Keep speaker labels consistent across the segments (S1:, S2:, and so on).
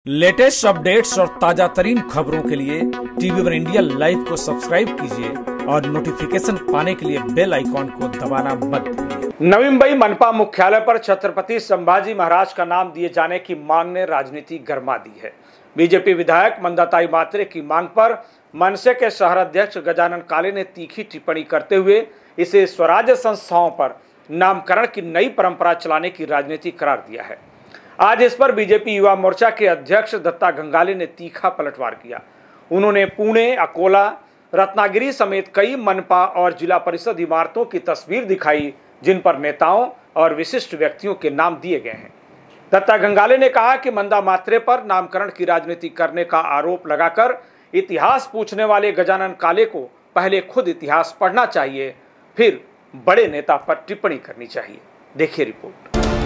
S1: Latest updates और ताजा तरीन खबरों के लिए टीवी वन इंडिया लाइव को सब्सक्राइब कीजिए और नोटिफिकेशन पाने के लिए बेल आइकॉन को दबाना मत भूलिए।
S2: नवी मुंबई मनपा मुख्यालय पर छत्रपति संभाजी महाराज का नाम दिए जाने की मांग ने राजनीति गर्मा दी है। बीजेपी विधायक मंदाताई मात्रे की मांग पर मनसे के शहर अध्यक्ष गजानन काले ने तीखी टिप्पणी करते हुए इसे स्वराज्य संस्थाओं पर नामकरण की नई परंपरा चलाने की राजनीति करार दिया है। आज इस पर बीजेपी युवा मोर्चा के अध्यक्ष दत्ता गंगाले ने तीखा पलटवार किया। उन्होंने पुणे, अकोला, रत्नागिरी समेत कई मनपा और जिला परिषद इमारतों की तस्वीर दिखाई जिन पर नेताओं और विशिष्ट व्यक्तियों के नाम दिए गए हैं। दत्ता गंगाले ने कहा कि मंदा मात्रे पर नामकरण की राजनीति करने का आरोप लगाकर इतिहास पूछने वाले गजानन काले को पहले खुद इतिहास पढ़ना चाहिए, फिर बड़े नेता पर टिप्पणी करनी चाहिए। देखिए रिपोर्ट।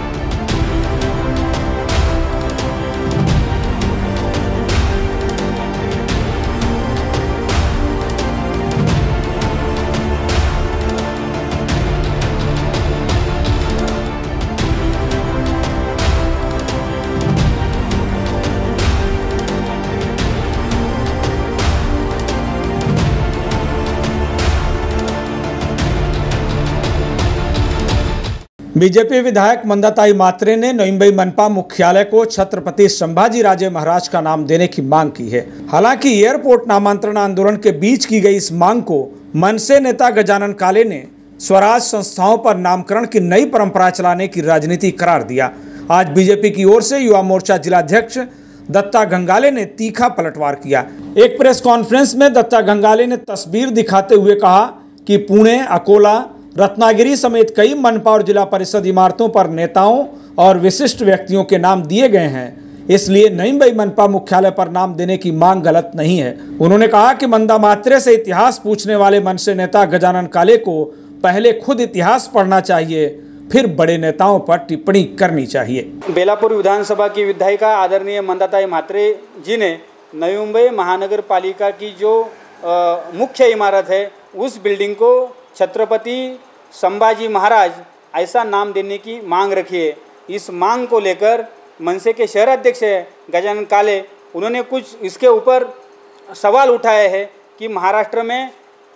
S1: बीजेपी विधायक मंदाताई मात्रे ने नवी मुंबई मनपा मुख्यालय को छत्रपति संभाजी राजे महाराज का नाम देने की मांग की है। हालांकि एयरपोर्ट नामांतरण आंदोलन के बीच की गई इस मांग को मनसे नेता गजानन काले ने स्वराज संस्थाओं पर नामकरण की नई परंपरा चलाने की राजनीति करार दिया। आज बीजेपी की ओर से युवा मोर्चा जिलाध्यक्ष दत्ता गंगाले ने तीखा पलटवार किया। एक प्रेस कॉन्फ्रेंस में दत्ता गंगाले ने तस्वीर दिखाते हुए कहा कि पुणे, अकोला, रत्नागिरी समेत कई मनपा और जिला परिषद इमारतों पर नेताओं और विशिष्ट व्यक्तियों के नाम दिए गए हैं, इसलिए नई मुंबई मनपा मुख्यालय पर नाम देने की मांग गलत नहीं है। उन्होंने कहा कि मंदा मात्रे से इतिहास पूछने वाले मनसे नेता गजानन काले को पहले खुद इतिहास पढ़ना चाहिए, फिर बड़े नेताओं पर टिप्पणी करनी चाहिए।
S3: बेलापुर विधानसभा की विधायिका आदरणीय मंदाताई मात्रे जी ने नवी मुंबई महानगर पालिका की जो मुख्य इमारत है उस बिल्डिंग को छत्रपति संभाजी महाराज ऐसा नाम देने की मांग रखी है। इस मांग को लेकर मनसे के शहर अध्यक्ष गजानन काले उन्होंने कुछ इसके ऊपर सवाल उठाए हैं कि महाराष्ट्र में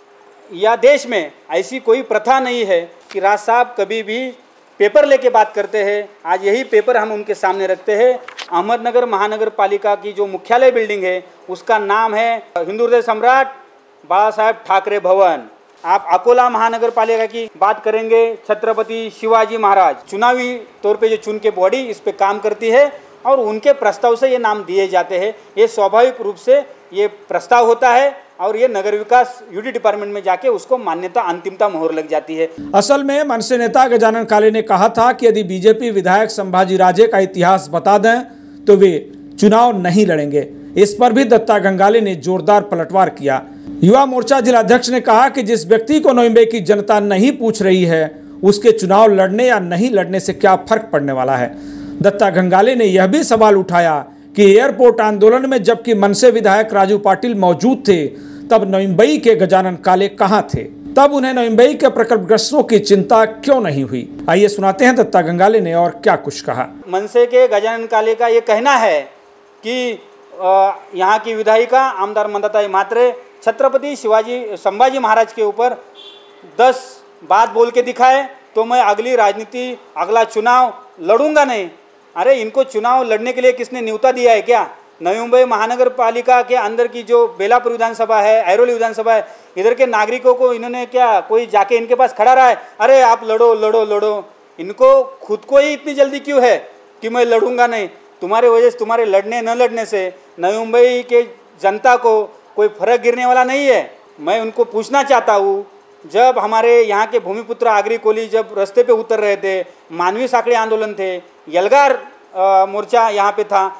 S3: या देश में ऐसी कोई प्रथा नहीं है कि राज साहब कभी भी पेपर लेके बात करते हैं। आज यही पेपर हम उनके सामने रखते हैं। अहमदनगर महानगर पालिका की जो मुख्यालय बिल्डिंग है उसका नाम है हिंदू हृदय सम्राट बाला साहेब ठाकरे भवन। आप अकोला महानगर पालिका की बात करेंगे, छत्रपति शिवाजी महाराज चुनावी तौर पे जो चुन के बॉडी इस पे काम करती है और उनके प्रस्ताव से ये नाम दिए जाते हैं। ये स्वाभाविक रूप से ये प्रस्ताव होता है और ये नगर विकास यूडी डिपार्टमेंट में जाके उसको मान्यता अंतिमता मोहर लग जाती है।
S1: असल में मनसे नेता गजानन काले ने कहा था कि यदि बीजेपी विधायक संभाजी राजे का इतिहास बता दें तो वे चुनाव नहीं लड़ेंगे। इस पर भी दत्ता गंगाले ने जोरदार पलटवार किया। युवा मोर्चा जिलाध्यक्ष ने कहा कि जिस व्यक्ति को नवी मुंबई की जनता नहीं पूछ रही है उसके चुनाव लड़ने या नहीं लड़ने से क्या फर्क पड़ने वाला है। दत्ता गंगाले ने यह भी सवाल उठाया कि एयरपोर्ट आंदोलन में जबकि मनसे विधायक राजू पाटिल मौजूद थे तब नवी मुंबई के गजानन काले कहां थे, तब उन्हें नवी मुंबई के प्रकल्पग्रस्तों की चिंता क्यों नहीं हुई। आइए सुनाते हैं दत्ता गंगाले ने और क्या कुछ कहा।
S3: मनसे के गजानन काले का ये कहना है कि यहाँ की विधायिका आमदार मंदाताई मात्रे छत्रपति संभाजी महाराज के ऊपर 10 बात बोल के दिखाए तो मैं अगली राजनीति अगला चुनाव लड़ूंगा नहीं। अरे इनको चुनाव लड़ने के लिए किसने न्योता दिया है क्या? नवी मुंबई महानगर पालिका के अंदर की जो बेलापुर विधानसभा है, ऐरोली विधानसभा है, इधर के नागरिकों को इन्होंने क्या कोई जाके इनके पास खड़ा रहा है? अरे आप लड़ो लड़ो लड़ो। इनको खुद को ही इतनी जल्दी क्यों है कि मैं लड़ूंगा नहीं? तुम्हारे वजह से, तुम्हारे लड़ने न लड़ने से नवी मुंबई के जनता को कोई फर्क गिरने वाला नहीं है। मैं उनको पूछना चाहता हूँ, जब हमारे यहाँ के भूमिपुत्र आगरी कोली जब रास्ते पे उतर रहे थे, मानवी साखड़ी आंदोलन थे, यलगार मोर्चा यहाँ पे था,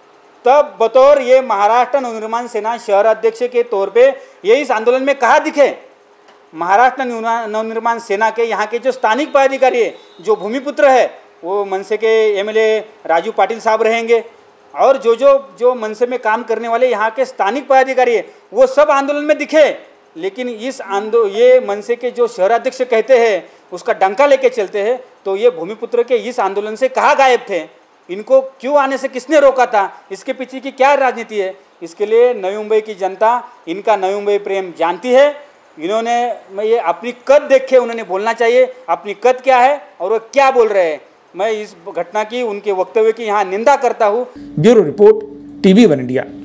S3: तब बतौर ये महाराष्ट्र नवनिर्माण सेना शहर अध्यक्ष के तौर पे ये इस आंदोलन में कहाँ दिखे? महाराष्ट्र नवनिर्माण सेना के यहाँ के जो स्थानिक पदाधिकारी है, जो भूमिपुत्र है, वो मनसे के एमएलए राजू पाटिल साहब रहेंगे और जो मनसे में काम करने वाले यहाँ के स्थानिक पदाधिकारी है वो सब आंदोलन में दिखे। लेकिन ये मनसे के जो शहर अध्यक्ष कहते हैं उसका डंका लेके चलते हैं, तो ये भूमिपुत्र के इस आंदोलन से कहाँ गायब थे? इनको क्यों आने से किसने रोका था, इसके पीछे की क्या राजनीति है, इसके लिए नवी मुंबई की जनता इनका नवी मुंबई प्रेम जानती है। इन्होंने ये अपनी कद देखे उन्होंने बोलना चाहिए, अपनी कद क्या है और वो क्या बोल रहे हैं। मैं इस घटना की, उनके वक्तव्य की यहाँ निंदा करता हूँ।
S1: Bureau report, TV1 India.